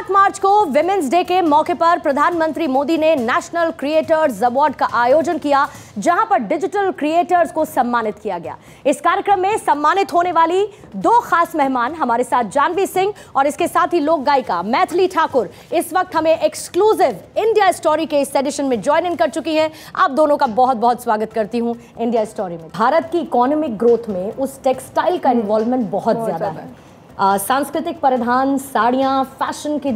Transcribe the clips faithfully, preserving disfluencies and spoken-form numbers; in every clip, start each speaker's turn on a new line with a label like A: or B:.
A: सात मार्च को women's day के मौके पर प्रधानमंत्री मोदी ने नेशनल क्रिएटर्स अवार्ड का आयोजन किया, जहां पर डिजिटल क्रिएटर्स को सम्मानित किया गया। इस कार्यक्रम में सम्मानित होने वाली दो खास मेहमान हमारे साथ जानवी सिंह और इसके साथ ही लोक गायिका मैथिली ठाकुर इस वक्त हमें एक्सक्लूसिव इंडिया स्टोरी के इस एडिशन में ज्वाइन इन कर चुकी हैं। आप दोनों का बहुत बहुत स्वागत करती हूं इंडिया स्टोरी में। भारत की इकोनॉमिक ग्रोथ में उस टेक्सटाइल का इन्वॉल्वमेंट बहुत ज्यादा है। Uh, सांस्कृतिक परिधान, साड़ियाँ, फैशन के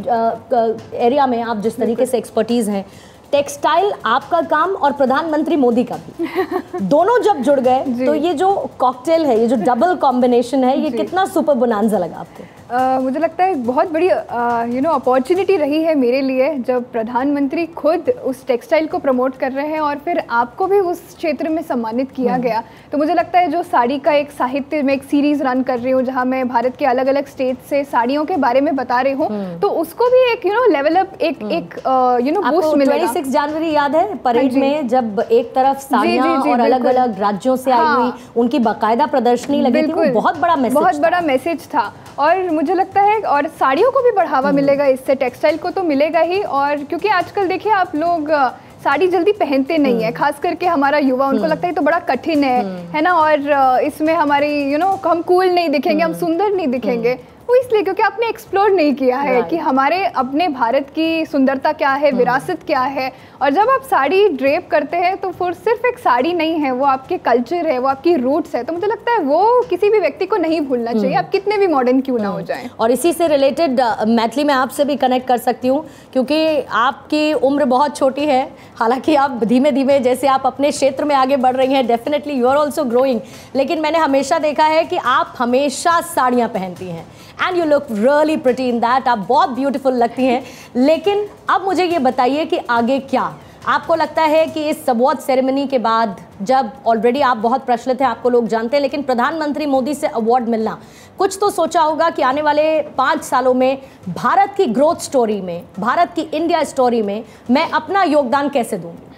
A: एरिया uh, में आप जिस तरीके से एक्सपर्टीज हैं, टेक्सटाइल आपका काम और प्रधानमंत्री मोदी का भी दोनों जब जुड़ गए तो ये जो कॉकटेल है, ये जो डबल कॉम्बिनेशन है, ये कितना सुपर बोनांजा लगा आपको?
B: Uh, मुझे लगता है बहुत बड़ी यू नो अपॉर्चुनिटी रही है मेरे लिए, जब प्रधानमंत्री खुद उस टेक्सटाइल को प्रमोट कर रहे हैं और फिर आपको भी उस क्षेत्र में सम्मानित किया गया। तो मुझे लगता है जो साड़ी का एक साहित्य में एक सीरीज़ रन कर रही हूँ, जहाँ मैं भारत के अलग अलग स्टेट से साड़ियों के बारे में बता रही हूँ, तो उसको भी एक यू नो लेवल अप एक एक यू नो बूस्ट मिलेगा।
A: छब्बीस जनवरी याद है परेड में जब एक तरफ साड़ियाँ और अलग अलग राज्यों से आई हुई उनकी बाकायदा प्रदर्शनी लगी थी, वो बहुत बड़ा मैसेज
B: बहुत बड़ा मैसेज था। और मुझे लगता है और साड़ियों को भी बढ़ावा मिलेगा इससे, टेक्सटाइल को तो मिलेगा ही। और क्योंकि आजकल देखिए आप लोग साड़ी जल्दी पहनते नहीं है, खास करके हमारा युवा, उनको लगता है तो बड़ा कठिन है है ना, और इसमें हमारी यू नो हम कूल नहीं दिखेंगे, हम सुंदर नहीं दिखेंगे। वो इसलिए क्योंकि आपने एक्सप्लोर नहीं किया है कि हमारे अपने भारत की सुंदरता क्या है, विरासत क्या है। और जब आप साड़ी ड्रेप करते हैं तो फिर सिर्फ एक साड़ी नहीं है, वो आपके कल्चर है, वो आपकी रूट्स है। तो मुझे लगता है वो किसी भी व्यक्ति को नहीं भूलना चाहिए, आप कितने भी मॉडर्न क्यों ना हो जाएं।
A: और इसी से रिलेटेड मैथिली मैं आपसे भी कनेक्ट कर सकती हूँ, क्योंकि आपकी उम्र बहुत छोटी है, हालांकि आप धीमे धीमे जैसे आप अपने क्षेत्र में आगे बढ़ रही हैं, definitely you are also growing, लेकिन मैंने हमेशा देखा है कि आप हमेशा साड़ियाँ पहनती हैं and you look really pretty in that. आप बहुत ब्यूटीफुल लगती हैं। लेकिन अब मुझे ये बताइए कि आगे क्या आपको लगता है कि इस अवार्ड सेरेमनी के बाद, जब ऑलरेडी आप बहुत प्रचलित हैं, आपको लोग जानते हैं, लेकिन प्रधानमंत्री मोदी से अवार्ड मिलना, कुछ तो सोचा होगा कि आने वाले पाँच सालों में भारत की ग्रोथ स्टोरी में, भारत की इंडिया स्टोरी में मैं अपना योगदान कैसे दूंगी?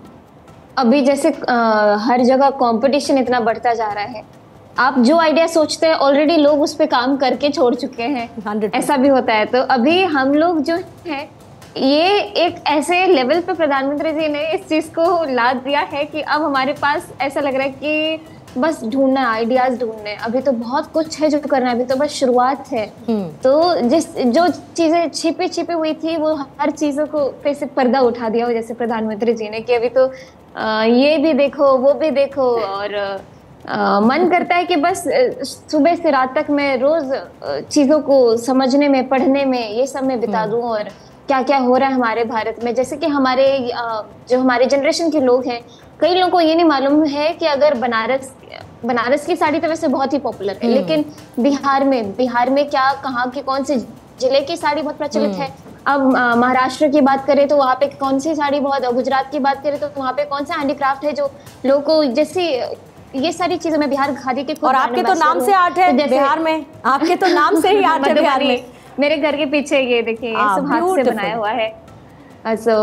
C: अभी जैसे आ, हर जगह कंपटीशन इतना बढ़ता जा रहा है, आप जो आइडिया सोचते हैं ऑलरेडी लोग उस पे काम करके छोड़ चुके हैं, ऐसा भी होता है। तो अभी हम लोग जो है ये एक ऐसे लेवल पे प्रधानमंत्री जी ने इस चीज को ला दिया है कि अब हमारे पास ऐसा लग रहा है कि बस ढूंढना है, आइडियाज ढूंढने। अभी तो बहुत कुछ है जो करना है, अभी तो बस शुरुआत है। तो जिस जो चीजें छिपी छिपी हुई थी वो हर चीजों को पे से पर्दा उठा दिया हो, जैसे प्रधानमंत्री जी ने कि अभी तो आ, ये भी देखो, वो भी देखो। और आ, मन करता है कि बस सुबह से रात तक मैं रोज चीजों को समझने में, पढ़ने में, ये सब में बिता दूं और क्या क्या हो रहा है हमारे भारत में। जैसे कि हमारे जो हमारे जनरेशन के लोग हैं, कई लोगों को ये नहीं मालूम है कि अगर बनारस बनारस की साड़ी तो वैसे बहुत ही पॉपुलर है, लेकिन बिहार में बिहार में क्या, कहाँ की, कौन से जिले की साड़ी बहुत प्रचलित है। अब महाराष्ट्र की बात करें तो वहाँ पे कौन सी साड़ी बहुत, गुजरात की बात करें तो वहाँ पे कौन सा हैंडीक्राफ्ट है जो लोगों को, जैसे ये सारी चीजें मैं बिहार खादी के,
A: और आपके तो नाम से आर्ट है बिहार में, आपके तो नाम से ही आर्ट है बिहार में।
C: मेरे घर के पीछे ये देखिए, ये सब हाथ से बनाया हुआ है। सो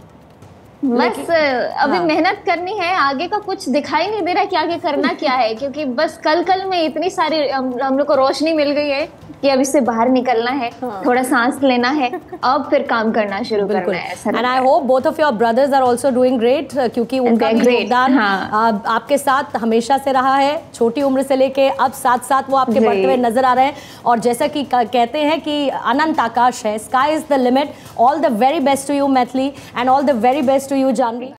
C: बस अभी मेहनत करनी है, आगे का कुछ दिखाई नहीं दे रहा कि आगे करना क्या है, क्योंकि बस कल कल में इतनी सारी हम, हम लोग को रोशनी मिल गई है कि अब इससे बाहर निकलना है, हाँ। थोड़ा सांस लेना है, अब फिर काम करना शुरू करना है।
A: And I hope both of your brothers are also doing great, क्योंकि उनका भी योगदान हाँ। आपके साथ हमेशा से रहा है, छोटी उम्र से लेके अब साथ साथ वो आपके बढ़ते हुए नजर आ रहे हैं। और जैसा कि कहते हैं कि अनंत आकाश है, sky is the limit. All the very best to you Maithili and all the very best to you Janvi.